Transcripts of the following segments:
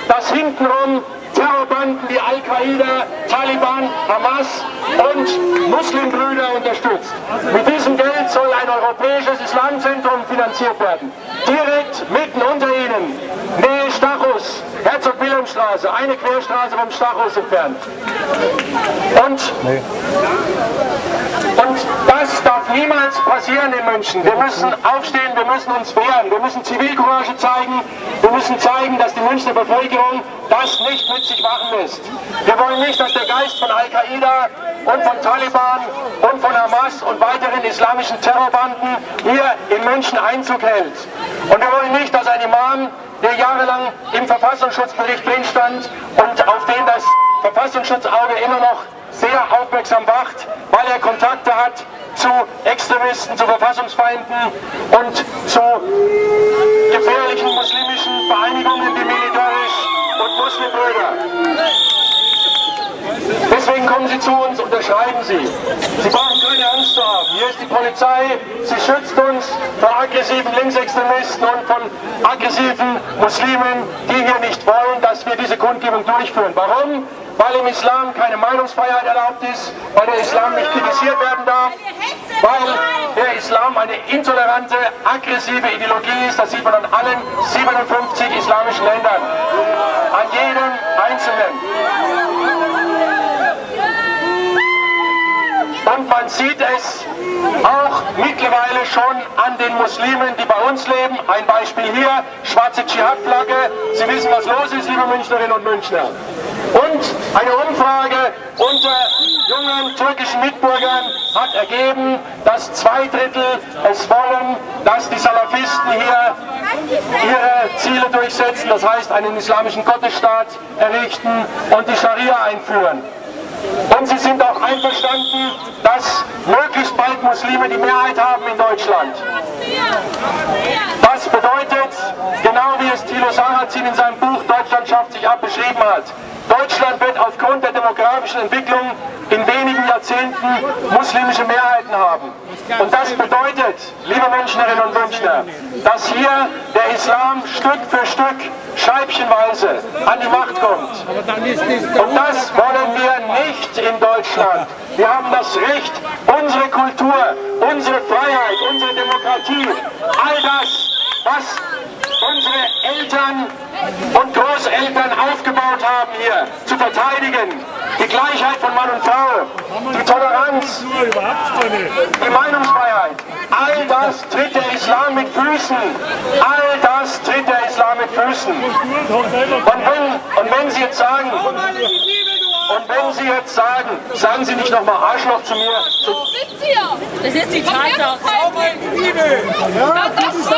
dass hintenrum Terrorbanden wie Al-Qaida, Taliban, Hamas und Muslimbrüder unterstützt. Mit diesem Geld soll ein europäisches Islamzentrum finanziert werden. Direkt mitten unter ihnen, Nähe Stachus, Herzog-Wilhelm-Straße, eine Querstraße vom Stachus entfernt. Und das darf niemals passieren in München. Wir müssen aufstehen, wir müssen uns wehren, wir müssen Zivilcourage zeigen, wir müssen zeigen, dass die Münchner Bevölkerung das nicht mit sich machen lässt. Wir wollen nicht, dass der Geist von Al-Qaida und von Taliban und von Hamas und weiteren islamischen Terrorbanden hier in München Einzug hält. Und wir wollen nicht, dass ein Imam, der jahrelang im Verfassungsschutzbericht drin stand und auf den das Verfassungsschutzauge immer noch sehr aufmerksam wacht, weil er Kontakte hat zu Extremisten, zu Verfassungsfeinden und zu gefährlichen muslimischen Vereinigungen wie Militarisch und Muslimbrüder. Deswegen kommen Sie zu uns, unterschreiben Sie. Sie brauchen keine Angst zu haben. Hier ist die Polizei, sie schützt uns vor aggressiven Linksextremisten und von aggressiven Muslimen, die hier nicht wollen, dass wir diese Kundgebung durchführen. Warum? Weil im Islam keine Meinungsfreiheit erlaubt ist, weil der Islam nicht kritisiert werden darf, weil der Islam eine intolerante, aggressive Ideologie ist. Das sieht man an allen 57 islamischen Ländern, an jedem Einzelnen. Und man sieht es auch mittlerweile schon an den Muslimen, die bei uns leben. Ein Beispiel hier, schwarze Dschihad-Flagge. Sie wissen, was los ist, liebe Münchnerinnen und Münchner. Und eine Umfrage unter jungen türkischen Mitbürgern hat ergeben, dass 2/3 es wollen, dass die Salafisten hier ihre Ziele durchsetzen, das heißt einen islamischen Gottesstaat errichten und die Scharia einführen. Und sie sind auch einverstanden, dass möglichst bald Muslime die Mehrheit haben in Deutschland. Das bedeutet, genau wie es Thilo Sarrazin in seinem Buch Deutschland schafft sich ab beschrieben hat, Deutschland wird aufgrund der demografischen Entwicklung in wenigen Jahrzehnten muslimische Mehrheiten haben. Und das bedeutet, liebe Münchnerinnen und Münchner, dass hier der Islam Stück für Stück, scheibchenweise an die Macht kommt. Und das wollen wir nicht in Deutschland. Wir haben das Recht, unsere Kultur, unsere Freiheit, unsere Demokratie, all das, was unsere Eltern und Großeltern aufgebaut haben hier, zu verteidigen. Die Gleichheit von Mann und Frau, die Toleranz, die Meinungsfreiheit, all das tritt der Islam mit Füßen. All das tritt der Islam mit Füßen. Und wenn Sie jetzt sagen, sagen Sie nicht nochmal Arschloch zu mir. Das ist die Tatsache. Ja, das ist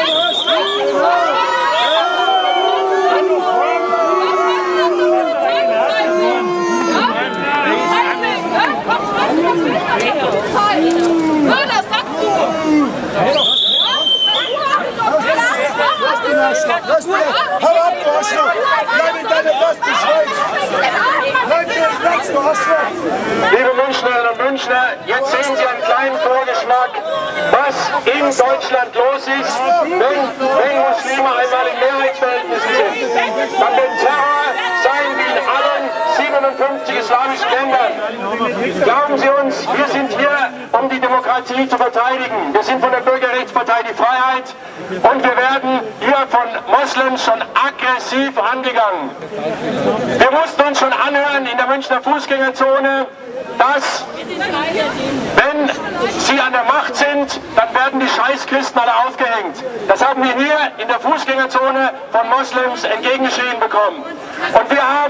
Lass mich! Hau ab, du Arschloch! Bleib in deiner Post, du Schwein! Bleib dir im Platz, du Arschloch! Liebe Münchnerinnen und Münchner, jetzt sehen Sie einen kleinen Vorgeschmack, was in Deutschland los ist, wenn Muslime einmal in Mehrheitsverhältnissen sind. Dann wird Terror sein wie in allen 57 islamischen Ländern. Glauben Sie uns, wir sind hier, um die Demokratie zu verteidigen. Wir sind von der Bürgerrechtspartei Die Freiheit und wir werden hier von Moslems schon aggressiv angegangen. Wir mussten uns schon anhören in der Münchner Fußgängerzone, dass wenn sie an der Macht sind, dann werden die Scheißchristen alle aufgehängt. Das haben wir hier in der Fußgängerzone von Moslems entgegengeschrien bekommen. Und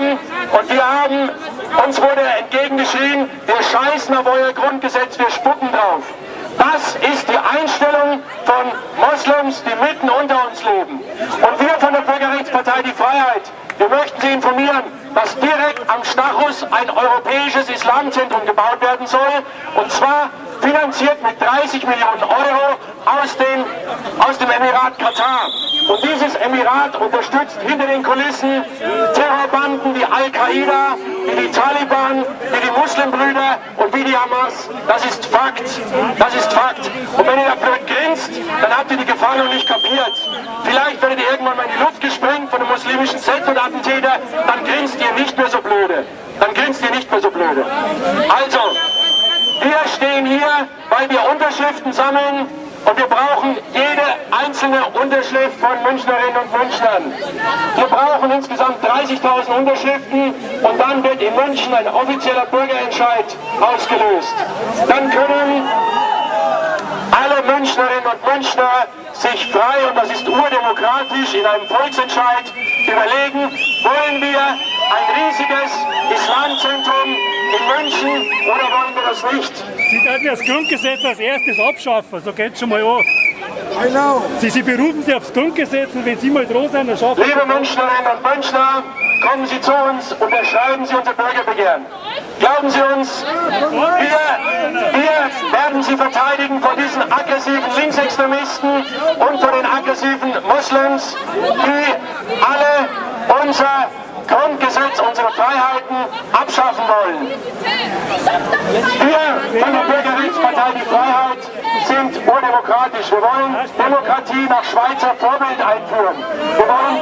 uns wurde entgegengeschrien, wir scheißen auf euer Grundgesetz, wir spucken drauf. Das ist die Einstellung von Moslems, die mitten unter uns leben. Und wir von der Bürgerrechtspartei Die Freiheit, wir möchten Sie informieren, dass direkt am Stachus ein europäisches Islamzentrum gebaut werden soll. Und zwar finanziert mit 30 Millionen Euro aus dem Emirat Katar. Und dieses Emirat unterstützt hinter den Kulissen Terrorbanden wie Al-Qaida, wie die Taliban, wie die Muslimbrüder und wie die Hamas. Das ist Fakt. Das ist Fakt. Und wenn ihr da blöd grinst, dann habt ihr die Gefahr noch nicht kapiert. Vielleicht werdet ihr irgendwann mal in die Luft gesprengt von einem muslimischen Selbstmordattentäter, dann grinst ihr nicht mehr so blöde. Dann grinst ihr nicht mehr so blöde. Also, wir stehen hier, weil wir Unterschriften sammeln und wir brauchen jede einzelne Unterschrift von Münchnerinnen und Münchnern. Wir brauchen insgesamt 30.000 Unterschriften und dann wird in München ein offizieller Bürgerentscheid ausgelöst. Dann können alle Münchnerinnen und Münchner sich frei, und das ist urdemokratisch, in einem Volksentscheid überlegen, wollen wir ein riesiges Islamzentrum in München oder wollen wir das nicht? Sie sollten das Grundgesetz als erstes abschaffen, so geht es schon mal an. Genau. Sie berufen sich aufs Grundgesetz und wenn Sie mal dran sind, dann schaffen Sie. Liebe Münchnerinnen und Münchner, kommen Sie zu uns, unterschreiben Sie unser Bürgerbegehren. Glauben Sie uns, wir werden Sie verteidigen vor diesen aggressiven Linksextremisten und vor den aggressiven Moslems, die alle unser Grundgesetz, unsere Freiheiten abschaffen wollen. Wir von der Bürgerrechtspartei Die Freiheit sind urdemokratisch. Wir wollen Demokratie nach Schweizer Vorbild einführen. Wir wollen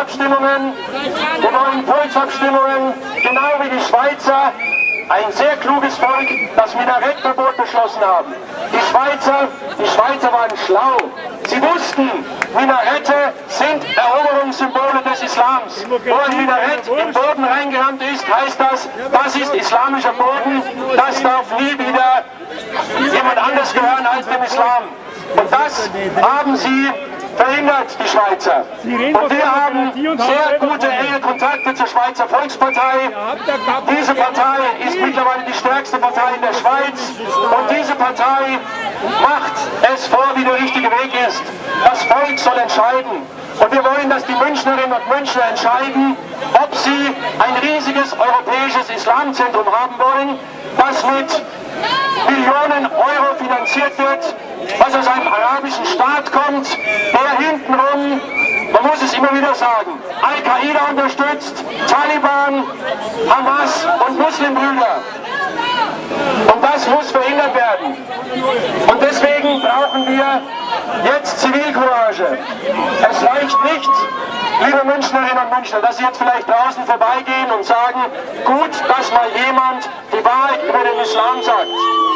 Volksabstimmungen, genau wie die Schweizer, ein sehr kluges Volk, das Minarettverbot beschlossen haben. Die Schweizer waren schlau. Sie wussten, Minarette sind Eroberungssymbole des Islams. Wo ein Minarett im Boden reingerammt ist, heißt das ist islamischer Boden, das darf nie wieder jemand anders gehören als dem Islam. Und das haben sie verhindert, die Schweizer. Und wir haben sehr gute, enge Kontakte zur Schweizer Volkspartei. Diese Partei ist mittlerweile die stärkste Partei in der Schweiz. Und diese Partei macht es vor, wie der richtige Weg ist. Das Volk soll entscheiden. Und wir wollen, dass die Münchnerinnen und Münchner entscheiden, ob sie ein riesiges europäisches Islamzentrum haben wollen, das mit Millionen Euro finanziert wird, was aus einem arabischen Staat kommt, der hintenrum, man muss es immer wieder sagen, Al-Qaida unterstützt, Taliban, Hamas und Muslimbrüder. Und das muss verhindert werden. Und deswegen brauchen wir jetzt Zivilcourage. Es reicht nicht, liebe Münchnerinnen und Münchner, dass Sie jetzt vielleicht draußen vorbeigehen und sagen, gut, dass mal jemand die Wahrheit über den Islam sagt.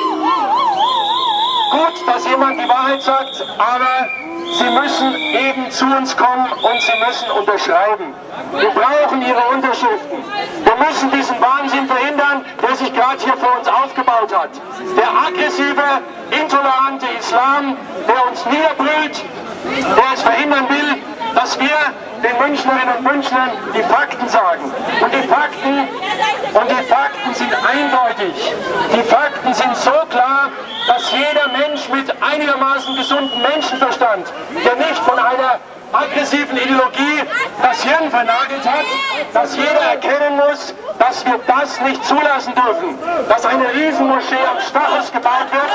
Gut, dass jemand die Wahrheit sagt, aber Sie müssen eben zu uns kommen und Sie müssen unterschreiben. Wir brauchen Ihre Unterschriften. Wir müssen diesen Wahnsinn verhindern, der sich gerade hier vor uns aufgebaut hat. Der aggressive, intolerante Islam, der uns niederbrüllt, der es verhindern will, dass wir den Münchnerinnen und Münchnern die Fakten sagen. Und die Fakten sind eindeutig. Die Fakten sind so klar, dass jeder Mensch mit einigermaßen gesundem Menschenverstand, der nicht von einer aggressiven Ideologie das Hirn vernagelt hat, dass jeder erkennen muss, dass wir das nicht zulassen dürfen, dass eine Riesenmoschee am Stachus gebaut wird.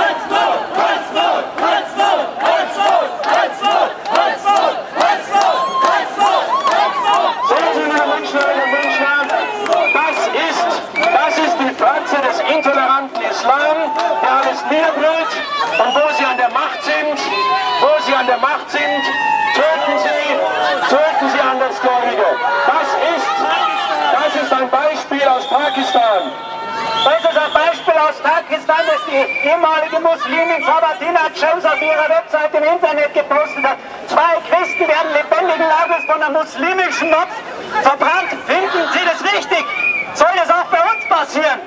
Sehen Sie, liebe Münchnerinnen und Münchner, das ist die Fratze des intoleranten Islam, der alles niederbrüllt, und wo sie an der Macht sind, töten sie Andersgläubige. Das ist ein Beispiel aus Pakistan. Das ist ein Beispiel aus Pakistan, das die ehemalige Muslimin Sabatina Jones auf ihrer Website im Internet gepostet hat. 2 Christen werden lebendigen Leibes von einer muslimischen Mob verbrannt. Finden Sie das richtig? Soll das auch bei uns passieren?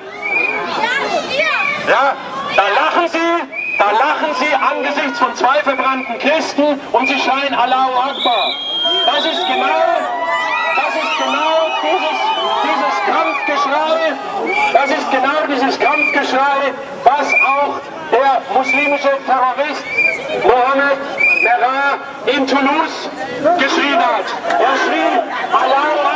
Ja, da lachen sie angesichts von 2 verbrannten Christen und sie schreien Allahu Akbar. Das ist genau dieses Kampfgeschrei, was auch der muslimische Terrorist Mohammed Merah in Toulouse geschrien hat. Er schrie Allahu